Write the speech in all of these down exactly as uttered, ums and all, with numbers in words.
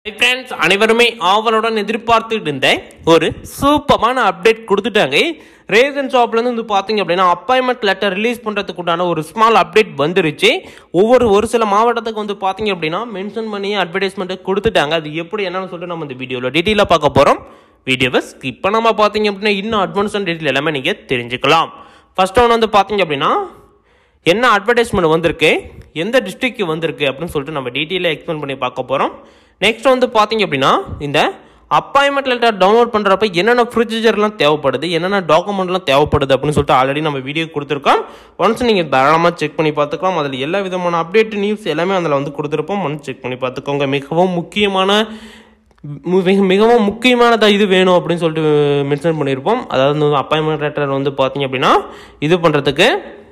Hi friends, அனைவருமே ஆவலுடன் எதிர்பார்த்துட்டு இருந்த ஒரு சூப்பரான அப்டேட் கொடுத்துட்டாங்க. ரேசன் ஷாப்ல இருந்து வந்து பாத்தீங்க அப்படின்னா அப்பாயின்மெண்ட் லெட்டர் ரிலீஸ் பண்றதுக்கு உண்டான ஒரு ஸ்மால் அப்டேட் வந்துருச்சு. ஒவ்வொரு ஒரு சில மாவட்டத்துக்கு வந்து பாத்தீங்க அப்படின்னா மென்ஷன் பண்ணி அட்வர்டைஸ்மெண்ட் கொடுத்துட்டாங்க. அது எப்படி என்னன்னு சொல்லிட்டு நம்ம இந்த வீடியோல டீடைலா பார்க்க போறோம். வீடியோவை ஸ்கிப் பண்ணாம பாத்தீங்க அப்படின்னா இன்னும் அட்வான்ஸ் டீடைல் எல்லாமே நீங்க தெரிஞ்சுக்கலாம். ஃபர்ஸ்ட் ஒன் வந்து பாத்தீங்க அப்படின்னா என்ன அட்வர்டைஸ்மெண்ட் வந்திருக்கு, எந்த டிஸ்ட்ரிக்ட் வந்திருக்கு அப்படின்னு சொல்லிட்டு நம்ம டீடைலா எக்ஸ்பிளைன் பண்ணி பார்க்க போறோம். நெக்ஸ்ட் வந்து பார்த்தீங்க அப்படின்னா இந்த அப்பாயின்மெண்ட் லெட்டர் டவுன்லோட் பண்ணுறப்ப என்னென்ன ப்ரொசீஜர்லாம் தேவைப்படுது, என்னென்ன டாக்குமெண்ட்லாம் தேவைப்படுது அப்படின்னு சொல்லிட்டு ஆல்ரெடி நம்ம வீடியோ கொடுத்துருக்கோம். ஒன்ஸ் நீங்கள் தாராளமாக செக் பண்ணி பார்த்துக்கலாம். அதில் எல்லா விதமான அப்டேட் நியூஸ் எல்லாமே அதில் வந்து கொடுத்துருப்போம். ஒன்ஸ் செக் பண்ணி பார்த்துக்கோங்க. மிகவும் முக்கியமான மிகவும் முக்கியமானதாக இது வேணும் அப்படின்னு சொல்லிட்டு மென்ஷன் பண்ணியிருப்போம். அதாவது அப்பாயின்மெண்ட் லெட்டர் வந்து பார்த்தீங்க அப்படின்னா இது பண்ணுறதுக்கு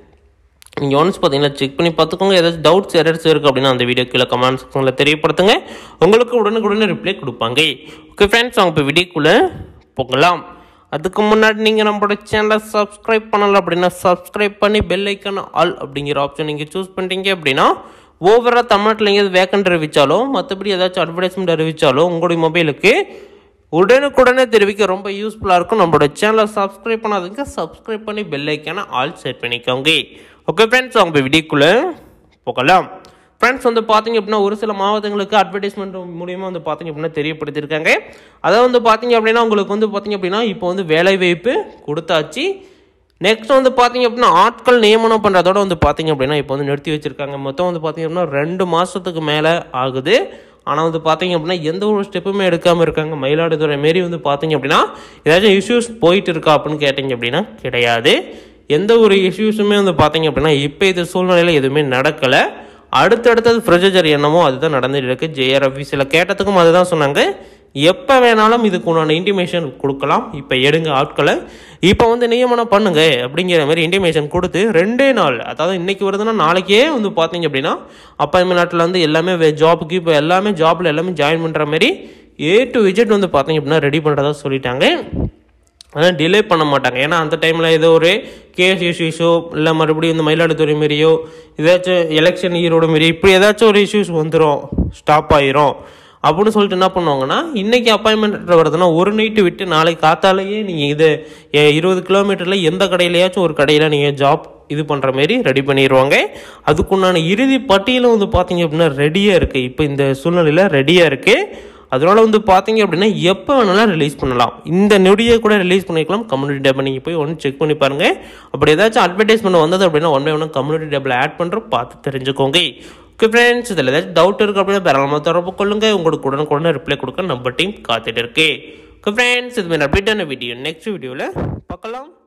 நீங்கள் ஒன்ஸ் பார்த்தீங்கன்னா செக் பண்ணி பார்த்துக்கோங்க. ஏதாச்சும் டவுட்ஸ் எரர்ஸ் இருக்குது அப்படின்னா அந்த வீடியோ கீழே கமெண்ட் செக்ஷனில் தெரியப்படுத்துங்க. உங்களுக்கு உடனுக்குடனே ரிப்ளை கொடுப்பாங்க. ஓகே ஃப்ரெண்ட்ஸ், அவங்க இப்போ வீடியோக்குள்ளே போகலாம். அதுக்கு முன்னாடி நீங்கள் நம்மளோட சேனலை சப்ஸ்கிரைப் பண்ணலை அப்படின்னா சப்ஸ்கிரைப் பண்ணி பெல் ஐக்கான ஆல் அப்படிங்கிற ஆப்ஷன் நீங்கள் சூஸ் பண்ணிட்டீங்க அப்படின்னா ஓவராக தமிழ்நாட்டில் எங்கேயாவது வேக்கண்ட் அறிவிச்சாலோ மற்றபடி ஏதாச்சும் அட்வர்டைஸ்மெண்ட் அறிவிச்சாலோ உங்களுடைய மொபைலுக்கு உடனுக்குடனே தெரிவிக்க ரொம்ப யூஸ்ஃபுல்லாக இருக்கும். நம்மளோட சேனலை சப்ஸ்கிரைப் பண்ணாதீங்க, சப்ஸ்கிரைப் பண்ணி பெல் ஐக்கான ஆல் செட் பண்ணிக்கோங்க. ஓகே ஃப்ரெண்ட்ஸ், அவங்க வீடியோக்குள்ளே போகலாம். ஃப்ரெண்ட்ஸ் வந்து பார்த்தீங்க அப்படின்னா ஒரு சில மாவட்டங்களுக்கு அட்வர்டைஸ்மெண்ட் மூலியமாக வந்து பார்த்தீங்க அப்படின்னா தெரியப்படுத்தியிருக்காங்க. அதை வந்து பார்த்தீங்க அப்படின்னா உங்களுக்கு வந்து பார்த்தீங்க அப்படின்னா இப்போ வந்து வேலை வாய்ப்பு கொடுத்தாச்சு. நெக்ஸ்ட் வந்து பார்த்தீங்க அப்படின்னா ஆட்கள் நியமனம் பண்ணுறதோட வந்து பார்த்தீங்க அப்படின்னா இப்போ வந்து நிறுத்தி வச்சுருக்காங்க. மொத்தம் வந்து பார்த்தீங்க அப்படின்னா ரெண்டு மாதத்துக்கு மேலே ஆகுது. ஆனால் வந்து பார்த்தீங்க அப்படின்னா எந்த ஒரு ஸ்டெப்புமே எடுக்காமல் இருக்காங்க. மயிலாடுதுறை மாரி வந்து பார்த்தீங்க அப்படின்னா ஏதாச்சும் இஷ்யூஸ் போயிட்டு இருக்கா அப்படின்னு கேட்டிங்க அப்படின்னா கிடையாது. எந்த ஒரு இஷ்யூஸுமே வந்து பார்த்தீங்க அப்படின்னா இப்போ இது சூழ்நிலையில் எதுவுமே நடக்கலை. அடுத்தடுத்தது ப்ரொசீஜர் என்னமோ அதுதான் நடந்துட்டு இருக்கு. ஜேஆர் ஆஃபீஸில் கேட்டதுக்கும் அதுதான் சொன்னாங்க, எப்போ வேணாலும் இதுக்கு உண்டான இன்டிமேஷன் கொடுக்கலாம், இப்போ எடுங்க ஆட்களை, இப்போ வந்து நியமனம் பண்ணுங்க அப்படிங்கிற மாதிரி இன்டிமேஷன் கொடுத்து ரெண்டே நாள், அதாவது இன்னைக்கு வருதுன்னா நாளைக்கே வந்து பார்த்தீங்க அப்படின்னா அப்பாயின்மெண்ட் நாட்டில் வந்து எல்லாமே ஜாபுக்கு இப்போ எல்லாமே ஜாபில் எல்லாமே ஜாயின் பண்ணுற மாதிரி ஏ டு விஜெட் வந்து பார்த்தீங்க அப்படின்னா ரெடி பண்ணுறதா சொல்லிட்டாங்க. ஆனால் டிலே பண்ண மாட்டாங்க. ஏன்னா அந்த டைமில் ஏதோ ஒரு கேஸ் இஷ்யூஸோ இல்லை மறுபடியும் இந்த மயிலாடுதுறை மாரியோ ஏதாச்சும் எலெக்ஷன் ஈரோடு மாரி இப்படி ஏதாச்சும் ஒரு இஷ்யூஸ் வந்துடும், ஸ்டாப் ஆயிரும் அப்படின்னு சொல்லிட்டு என்ன பண்ணுவாங்கன்னா இன்றைக்கி அப்பாயின்மெண்ட் வருதுன்னா ஒரு நைட்டு விட்டு நாளைக்கு காத்தாலேயே நீங்கள் இது இருபது கிலோமீட்டரில் எந்த கடையிலையாச்சும் ஒரு கடையில் நீங்கள் ஜாப் இது பண்ணுற மாரி ரெடி பண்ணிடுவாங்க. அதுக்குண்டான இறுதி பட்டியலும் வந்து பார்த்தீங்க அப்படின்னா ரெடியாக இருக்குது. இப்போ இந்த சூழ்நிலையில் ரெடியாக இருக்குது. அதனால வந்து பார்த்தீங்க அப்படின்னா எப்போ வேணாலும் ரிலீஸ் பண்ணலாம். இந்த நொடியை கூட ரிலீஸ் பண்ணிக்கலாம். கம்யூனிட்டி டேபிள் நீங்கள் போய் ஒன்று செக் பண்ணி பாருங்கள். அப்படி ஏதாச்சும் அட்வர்டைஸ்மெண்ட் வந்தது அப்படின்னா ஒன் பை ஒன்று கம்யூனிட்டி டேபிள் ஆட் பண்ணுறோம், பார்த்து தெரிஞ்சுக்கோங்க. ஓகே ஃப்ரெண்ட்ஸ், இதில் ஏதாச்சும் டவுட் இருக்குது அப்படின்னா தாராளமாக தொடர்பு கொள்ளுங்கள். உங்களுக்கு உடனுக்குடனே ரிப்ளை கொடுக்க நம்ம டீம் காத்துட்டு இருக்கு. ஓகே ஃப்ரெண்ட்ஸ், இது மாதிரி அப்டேட்டான வீடியோ நெக்ஸ்ட் வீடியோவில் பார்க்கலாம்.